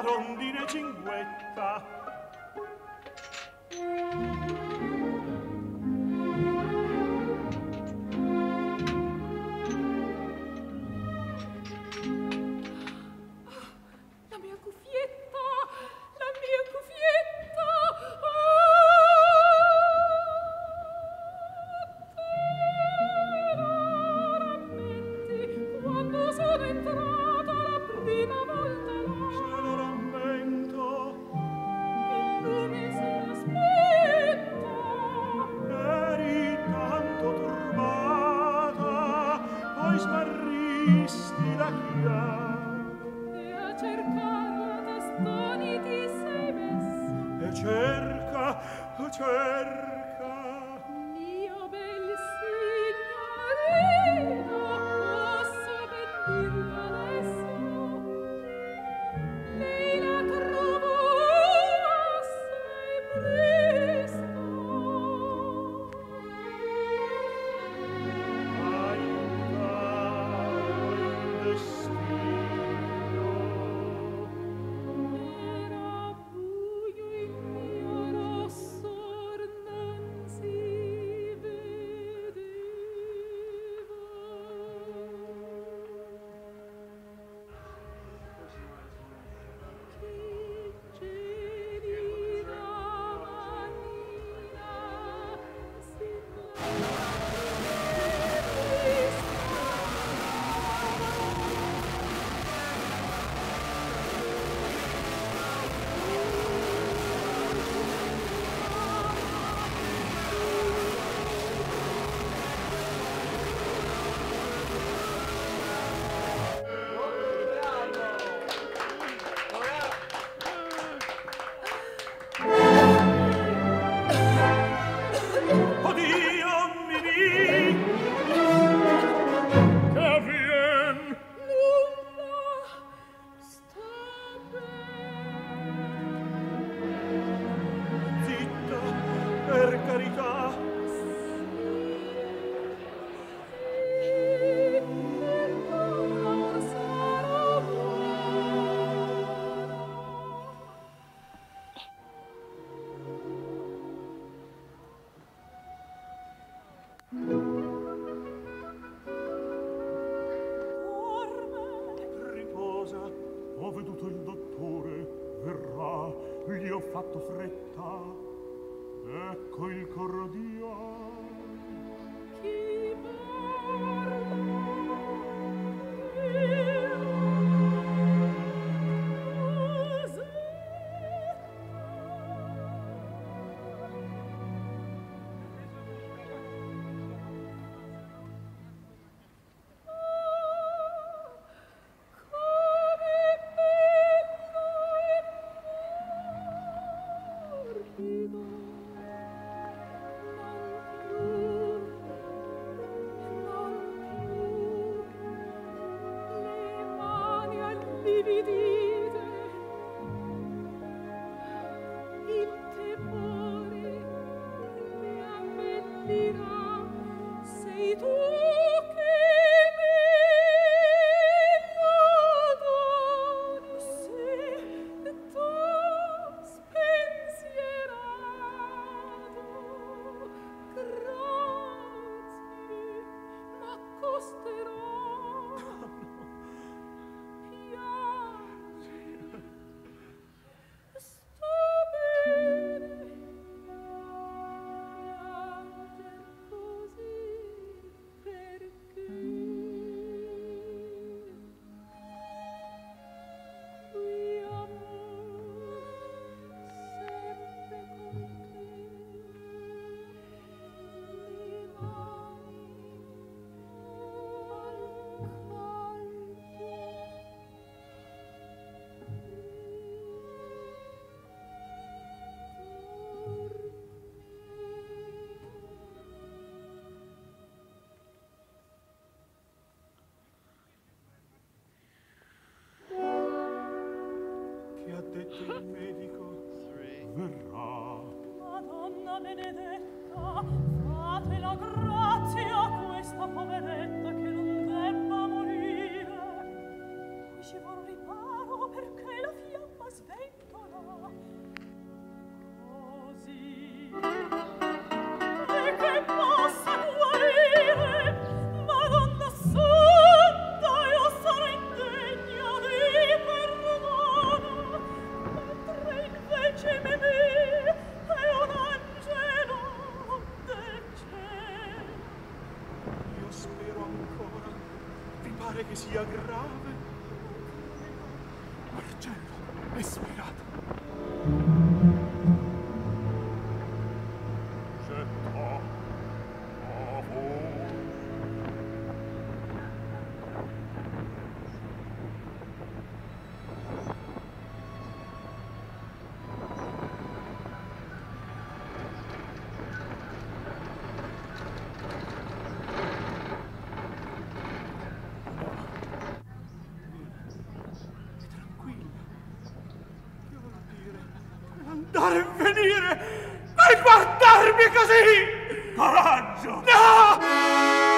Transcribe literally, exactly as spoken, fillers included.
rondine cinguetta. La mia cuffietta, la mia cuffietta. Rammenti quando sono entrata la prima volta là. Se lo rammento, il lume si era spento. eri tanto turbata, poi smarristi la chiave. E a cercarla tastoni ti sei messa. E cerca, cerca. Mio bel signorino, posso ben dirlo adesso, lei la trovo assai presto. Aiutavo il destino. Era buio il mio rossor non si vedeva. Che gelida manina si Oddio, Mimì! Che avvien? nulla sta bene. Zitta, per carità. Sì, perdona, or sarò buona. Dorme. Riposa, ho veduto il dottore, verrà, gli ho fatto fretta. Ecco il cordio. Chi sei tu che me l'adori, se tu spensierato. Grazie, m'accosterò. Piangi, sto bene. Pianger così perché qui amor sempre con te le mani al Che ha detto il medico? Verrà. Madonna benedetta, fate la grazia a questa poveretta che non debba morire. Qui ci vuol riparo perché la fiamma si che sia grave. Marcello è spirato. Getta a voi. Andare e venire e guardarmi così! Coraggio! No!